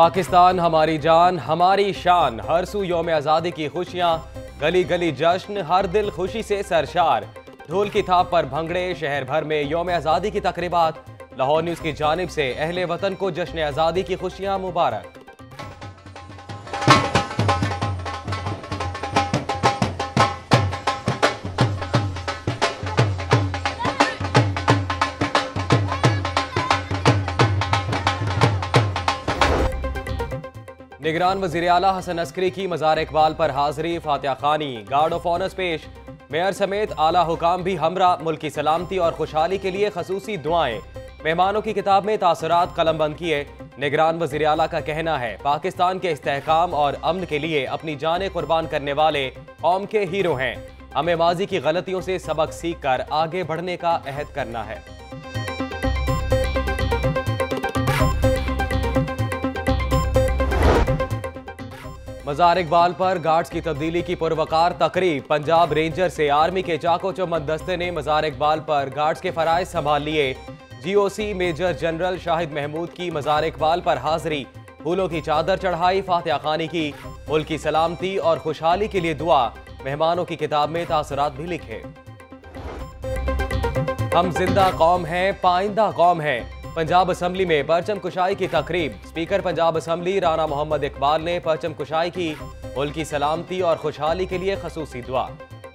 पाकिस्तान हमारी जान हमारी शान, हर सू यौम आज़ादी की खुशियाँ, गली गली जश्न, हर दिल खुशी से सरशार। ढोल की थाप पर भंगड़े, शहर भर में यौम आज़ादी की तकरीबात। लाहौर न्यूज़ की जानिब से अहले वतन को जश्न आज़ादी की खुशियाँ मुबारक। निगरान वज़ीर आला हसन अस्करी की मज़ार-ए-इक़बाल पर हाज़री, फातिहा खानी, गार्ड ऑफ ऑनर्स पेश। मेयर समेत आला हुकाम भी हमरा। मुल्क की सलामती और खुशहाली के लिए खसूसी दुआएं। मेहमानों की किताब में तासुरात कलमबंद किए। निगरान वज़ीर आला का कहना है, पाकिस्तान के इस्तेहकाम और अमन के लिए अपनी जानें कुर्बान करने वाले कौम के हीरो हैं। हमें माजी की गलतियों से सबक सीख कर आगे बढ़ने का अहद करना है। मज़ार-ए-इक़बाल पर गार्ड्स की तब्दीली की पुरवकार तकरीब। पंजाब रेंजर से आर्मी के चाको चौबंद दस्ते ने मज़ार-ए-इक़बाल पर गार्ड्स के फ़राइज़ संभाल लिए। GOC major general Shahid Mahmood की मज़ार-ए-इक़बाल पर हाज़री, फूलों की चादर चढ़ाई, फातिहा खानी की। मुल्क की सलामती और खुशहाली के लिए दुआ। मेहमानों की किताब में तासुरात भी लिखे। हम जिंदा कौम हैं, पाइंदा कौम हैं। पंजाब असम्बली में परचम कुशाई की तकरीब। स्पीकर पंजाब असम्बली राना मोहम्मद इकबाल ने परचम कुशाई की। मुल्क की सलामती और खुशहाली के लिए खसूसी दुआ।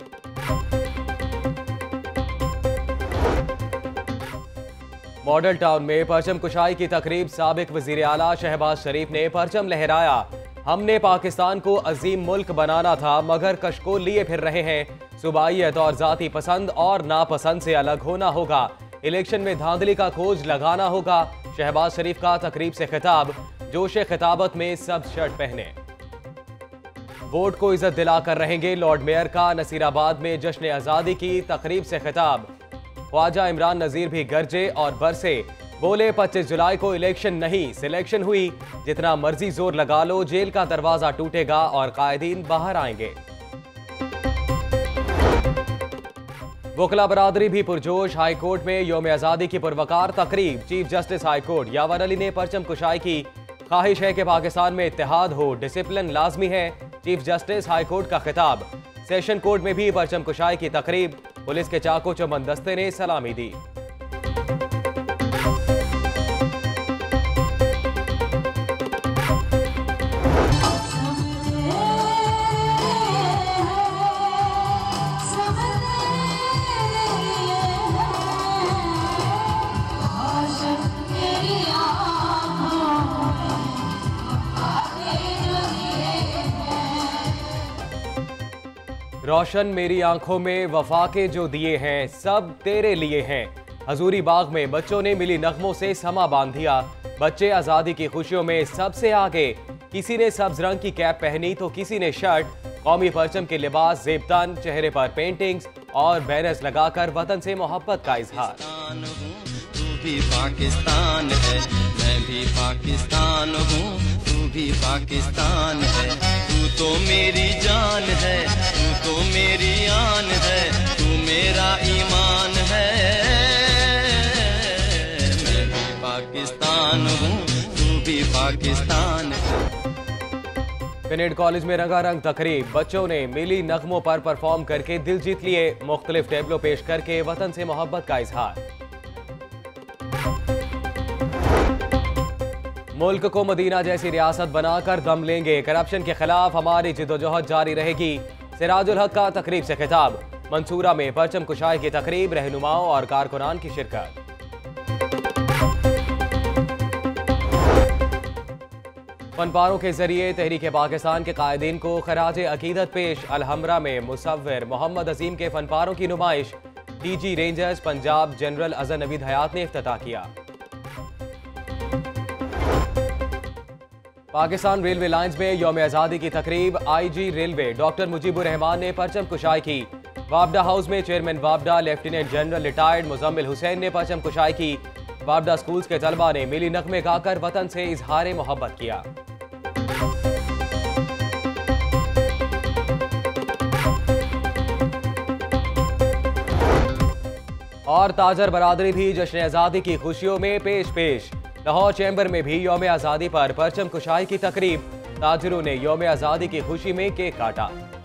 मॉडल टाउन में परचम कुशाई की तकरीब। साबिक वजीर आला शहबाज शरीफ ने परचम लहराया। हमने पाकिस्तान को अजीम मुल्क बनाना था, मगर कशकोल लिए फिर रहे हैं। सूबाइयत और जाति पसंद और नापसंद से अलग होना होगा। इलेक्शन में धांधली का खोज लगाना होगा। शहबाज शरीफ का तकरीब से खिताब। जोश खिताबत में सब शर्ट पहने। वोट को इज्जत दिलाकर रहेंगे। लॉर्ड मेयर का नसीराबाद में जश्न आज़ादी की तकरीब से खिताब। ख्वाजा इमरान नज़ीर भी गरजे और बरसे। बोले 25 जुलाई को इलेक्शन नहीं, सिलेक्शन हुई। जितना मर्जी जोर लगा लो, जेल का दरवाजा टूटेगा और कायदीन बाहर आएंगे। वकला बरादरी भी पुरजोश। हाई कोर्ट में यौम आज़ादी की पुरवकार तकरीब। Chief justice high court Yawar Ali ने परचम कुशाई की। ख्वाहिश है कि पाकिस्तान में इत्तेहाद हो, डिसिप्लिन लाजमी है। चीफ जस्टिस हाई कोर्ट का खिताब। सेशन कोर्ट में भी परचम कुशाई की तकरीब। पुलिस के चाको चौबंद दस्ते ने सलामी दी। रोशन मेरी आंखों में वफा के जो दिए हैं, सब तेरे लिए हैं। हजूरी बाग में बच्चों ने मिली नगमों से समा बांध दिया। बच्चे आज़ादी की खुशियों में सबसे आगे। किसी ने सब्ज रंग की कैप पहनी तो किसी ने शर्ट। कौमी परचम के लिबास, जेबतन, चेहरे पर पेंटिंग्स और बैनर्स लगाकर वतन से मोहब्बत का इजहार। तू भी पाकिस्तान है, मैं भी पाकिस्तान हूँ, तू भी पाकिस्तान है। तू तो मेरी जान है, तू तो मेरी आन है, तू मेरा ईमान है। मैं भी पाकिस्तान हूँ, तू भी पाकिस्तान है। कैनेड कॉलेज में रंगारंग तकरीब। बच्चों ने मिली नगमों पर परफॉर्म करके दिल जीत लिए। मुख्तलिफ टेबलों पेश करके वतन से मोहब्बत का इजहार। मुल्क को मदीना जैसी रियासत बनाकर दम लेंगे। करप्शन के खिलाफ हमारी जिद्दोजहद जारी रहेगी। सिराजुल हक का तकरीब से खिताब। मंसूरा में परचम कुशाई की तकरीब। रहनुमाओं और कारकुनान की शिरकत। फनपारों के जरिए तहरीक पाकिस्तान के कायदीन को खराज अकीदत पेश। अलहमरा में मुसव्विर मोहम्मद अजीम के फनपारों की नुमाइश। DG rangers Punjab general Azhar Naveed Hayat ने इफ्तिताह किया। पाकिस्तान रेलवे लाइंस में यौम आज़ादी की तकरीब। IG railway doctor Mujibur Rahman ने परचम कुशाई की। वापडा हाउस में चेयरमैन वापडा lieutenant general retired Muzammil Hussain ने परचम कुशाई की। वापडा स्कूल्स के तलबा ने मिली नगमे गाकर वतन से इजहार मोहब्बत किया। और ताजर बरादरी भी जश्न आज़ादी की खुशियों में पेश पेश। लाहौर चैम्बर में भी यौम आज़ादी पर परचम कुशाई की तकरीब। ताजिरों ने यौम आज़ादी की खुशी में केक काटा।